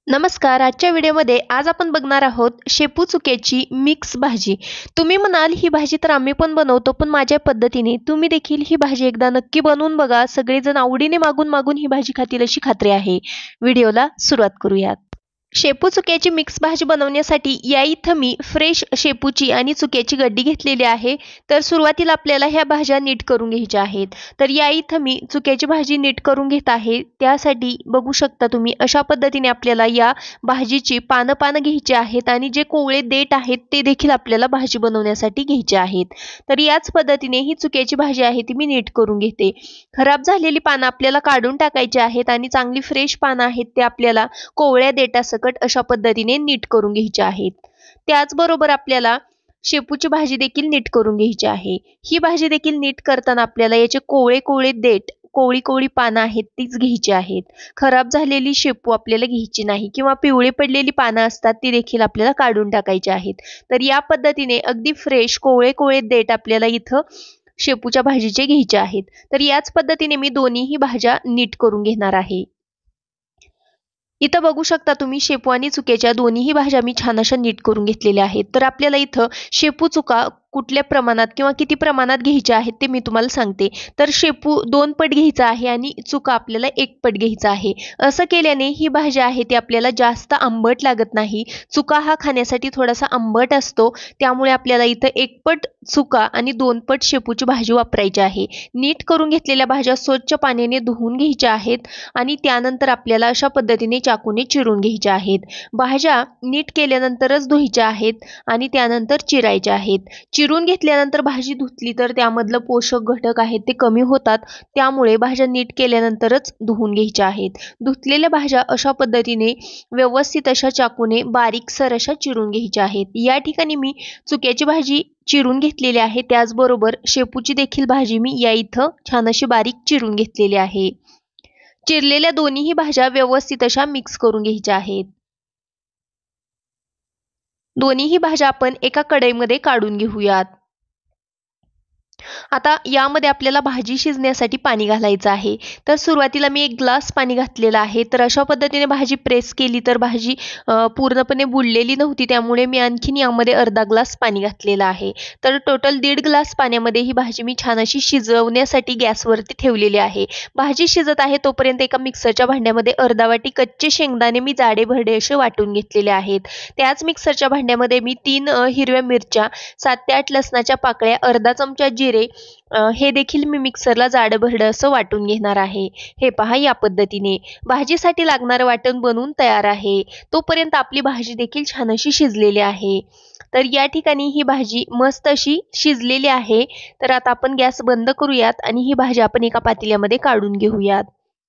नमस्कार. आजच्या व्हिडिओमध्ये आज आपण बघणार आहोत शेपू चुक्याची मिक्स भाजी. तुम्ही म्हणाल ही भाजी तर आम्ही पण बनवतो, पण माझ्या पद्धतीने. तुम्ही देखील ही भाजी एकदा नक्की बनवून बघा. सगळेजण आवडीने मागून ही भाजी खातील अशी खात्री आहे. व्हिडिओला सुरुवात करूयात. शेपू चुक्याची मिक्स भाजी बनवण्यासाठी या इथं मी फ्रेश शेपूची आणि चुक्याची गड्डी घेतलेली आहे. तर सुरुवातीला आपल्याला ह्या भाज्या नीट करून घ्यायच्या आहेत. तर या इथं मी चुक्याची भाजी नीट करून घेत आहे. त्यासाठी बघू शकता तुम्ही अशा पद्धतीने आपल्याला या भाजीची पानं घ्यायची आहेत आणि जे कोवळे देठ आहेत ते देखील आपल्याला भाजी बनवण्यासाठी घ्यायचे आहेत. तर याच पद्धतीने ही चुक्याची भाजी आहे ती मी नीट करून घेते. खराब झालेली पानं आपल्याला काढून टाकायची आहेत आणि चांगली फ्रेश पानं आहेत ते आपल्याला कोवळ्या देठासकट अशा पद्धतीने नीट करून घ्यायचे आहेत. त्याचबरोबर आपल्याला शेपूची भाजी देखील नीट करून घ्यायची आहे. ही भाजी देखील नीट करताना आपल्याला याचे कोवळे देठ, कोवळी पानं आहेत तीच घ्यायची आहेत. खराब झालेली शेपू आपल्याला घ्यायची नाही किंवा पिवळे पडलेली पानं असतात ती देखील आपल्याला काढून टाकायची आहेत. तर या पद्धतीने अगदी फ्रेश कोवळे देठ आपल्याला इथं शेपूच्या भाजीचे घ्यायचे आहेत. तर याच पद्धतीने मी दोन्हीही भाज्या नीट करून घेणार आहे. इथं बघू शकता तुम्ही शेपू आणि चुक्याच्या दोन्हीही भाज्या मी छान अशा नीट करून घेतलेल्या आहेत. तर आपल्याला इथं शेपू चुका कुठल्या प्रमाणात किंवा किती प्रमाणात घ्यायच्या आहेत ते मी तुम्हाला सांगते. तर शेपू 2 पट घ्यायचा आहे आणि चुका आपल्याला 1 पट घ्यायचा आहे. असं केल्याने ही भाजी आहे ती आपल्याला जास्त आंबट लागत नाही. चुका हा खाण्यासाठी थोडासा आंबट असतो. त्यामुळे आपल्याला इथं 1 पट चुका आणि 2 पट शेपूची भाजी वापरायची आहे. नीट करून घेतलेल्या भाज्या स्वच्छ पाण्याने धुवून घ्यायच्या आहेत आणि त्यानंतर आपल्याला अशा पद्धतीने चाकूने चिरून घ्यायच्या आहेत. भाज्या नीट केल्यानंतरच धुवायच्या आहेत आणि त्यानंतर चिरायच्या आहेत. चिरून घेतल्यानंतर भाजी धुतली तर त्यामधलं पोषक घटक आहेत ते कमी होतात. त्यामुळे भाज्या नीट केल्यानंतरच धुवून घ्यायच्या आहेत. धुतलेल्या भाज्या अशा पद्धतीने व्यवस्थित अशा चाकूने बारीकसर अशा चिरून घ्यायच्या आहेत. या ठिकाणी मी चुक्याची भाजी चिरून घेतलेली आहे. त्याचबरोबर शेपूची देखील भाजी मी या इथं छान अशी बारीक चिरून घेतलेली आहे. चिरलेल्या दोन्हीही भाज्या व्यवस्थित अशा मिक्स करून घ्यायच्या आहेत. दोन्हीही भाज्या आपण एका कढईमध्ये काढून घेऊयात. आता यामध्ये आपल्याला भाजी शिजण्यासाठी पाणी घालायचं आहे. तर सुरुवातीला मी 1 ग्लास पाणी घातलेलं आहे. तर अशा पद्धतीने भाजी प्रेस केली तर भाजी पूर्णपणे बुडलेली नव्हती. त्यामुळे मी आणखीन यामध्ये अर्धा ग्लास पाणी घातलेलं आहे. तर टोटल 1.5 ग्लास पाण्यामध्ये ही भाजी मी छान अशी शिजवण्यासाठी गॅसवरती ठेवलेली आहे. भाजी शिजत आहे तोपर्यंत एका मिक्सरच्या भांड्यामध्ये अर्धा वाटी कच्चे शेंगदाणे मी जाडे-भरडे असे वाटून घेतलेले आहेत. त्याच मिक्सरच्या भांड्यामध्ये मी 3 हिरव्या मिरच्या, 7 ते 8 लसणाच्या पाकळ्या, अर्धा चमचा जिरे हे देखील मी मिक्सरला जाडं-भरडं असं वाटून घेणार आहे. हे पहा या पद्धतीने भाजीसाठी लागणारं वाटण बनवून तयार आहे. तोपर्यंत आपली भाजी देखील छान अशी शिजलेली आहे. तर या ठिकाणी ही भाजी मस्त अशी शिजलेली आहे. तर आता आपण गॅस बंद करूयात आणि ही भाजी आपण एका पातेल्यामध्ये काढून घेऊयात.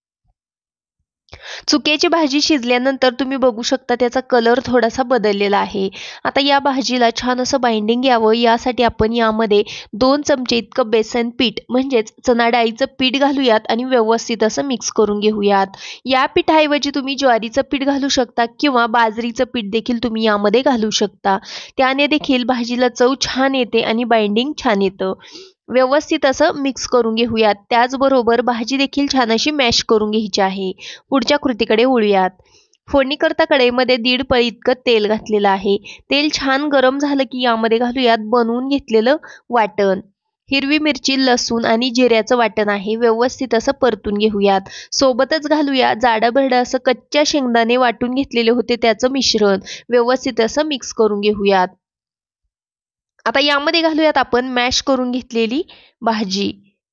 चुक्याची भाजी शिजल्यानंतर तुम्ही बघू शकता त्याचा कलर थोडासा बदललेला आहे. आता या भाजीला छान असं बाइंडिंग यावं यासाठी आपण यामध्ये 2 चमचे इतकं बेसन पीठ म्हणजेच चणा डाळीचं पीठ घालूयात आणि व्यवस्थित असं मिक्स करून घेऊयात. या पिठाऐवजी तुम्ही ज्वारीचं पीठ घालू शकता किंवा बाजरीचं पीठ देखील तुम्ही यामध्ये घालू शकता. त्याने देखील भाजीला चव छान येते आणि बाइंडिंग छान येतं. व्यवस्थित असं मिक्स करून घेऊयात. त्याचबरोबर भाजी देखील छान अशी मॅश करून घ्यायची आहे. पुढच्या कृतीकडे वळूयात. फोडणी करता कढईमध्ये 1.5 पळी इतकं तेल घातलेलं आहे. तेल छान गरम झालं की यामध्ये घालूयात बनवून घेतलेलं वाटण. हिरवी मिरची, लसूण आणि जिऱ्याचं वाटण आहे. व्यवस्थित असं परतून घेऊयात. सोबतच घालूया जाडं-भरडं असं कच्च्या शेंगदाणे वाटून घेतलेले होते त्याचं मिश्रण. व्यवस्थित असं मिक्स करून घेऊयात. आता यामध्ये घालूयात आपण मॅश करून घेतलेली भाजी.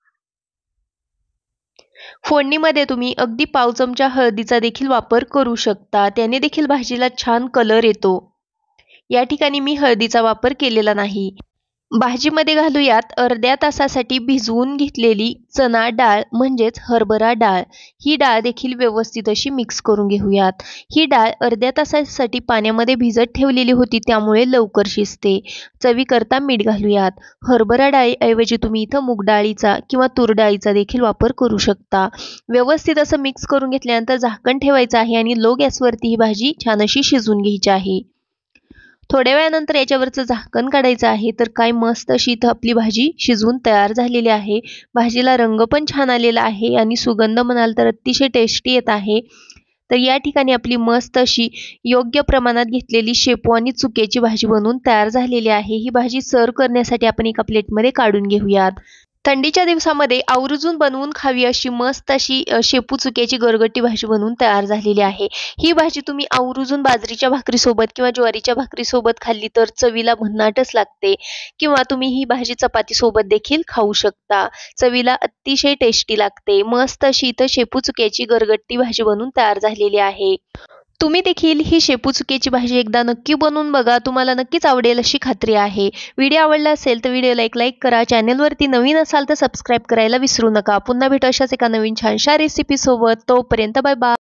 फोडणीमध्ये तुम्ही अगदी पाव चमचा हळदीचा देखील वापर करू शकता. त्याने देखील भाजीला छान कलर येतो. या ठिकाणी मी हळदीचा वापर केलेला नाही. भाजीमध्ये घालूयात अर्ध्या तासासाठी भिजवून घेतलेली चणा डाळ म्हणजेच हरभरा डाळ. ही डाळ देखील व्यवस्थित अशी मिक्स करून घेऊयात. ही डाळ अर्ध्या तासासाठी पाण्यामध्ये भिजत ठेवलेली होती त्यामुळे लवकर शिजते. चवीकरता मीठ घालूयात. हरभरा डाळीऐवजी तुम्ही इथं मूग डाळीचा किंवा तूर डाळीचा देखील वापर करू शकता. व्यवस्थित असं मिक्स करून घेतल्यानंतर झाकण ठेवायचं आहे आणि लो गॅसवरती ही भाजी छान अशी शिजवून घ्यायची आहे. थोड्या वेळानंतर याच्यावरचं झाकण काढायचं आहे. तर काय मस्त अशी इथं आपली भाजी शिजवून तयार झालेली आहे. भाजीला रंग पण छान आलेला आहे आणि सुगंध म्हणाल तर अतिशय टेस्टी येत आहे. तर या ठिकाणी आपली मस्त अशी योग्य प्रमाणात घेतलेली शेपू आणि चुक्याची भाजी बनवून तयार झालेली आहे. ही भाजी सर्व करण्यासाठी आपण एका प्लेटमध्ये काढून घेऊयात. थंडीच्या दिवसामध्ये आवर्जून बनवून खावी अशी मस्त अशी शेपू चुक्याची गरगटी भाजी बनवून तयार झालेली आहे. ही भाजी तुम्ही आवर्जून बाजरीच्या भाकरीसोबत किंवा ज्वारीच्या भाकरीसोबत खाल्ली तर चवीला भन्नाटच लागते, किंवा तुम्ही ही भाजी चपातीसोबत देखील खाऊ शकता. चवीला अतिशय टेस्टी लागते. मस्त अशी इथं शेपू चुक्याची गरगटी भाजी बनवून तयार झालेली आहे. तुम्ही देखील ही शेपू चुक्याची भाजी एकदा नक्की बनवून बघा. तुम्हाला नक्कीच आवडेल अशी खात्री आहे. व्हिडिओ आवडला असेल तर व्हिडिओला एक लाईक करा. चॅनलवरती नवीन असाल तर सबस्क्राईब करायला विसरू नका. पुन्हा भेटू अशाच एका नवीन छानशा रेसिपीसोबत. तोपर्यंत बाय बाय.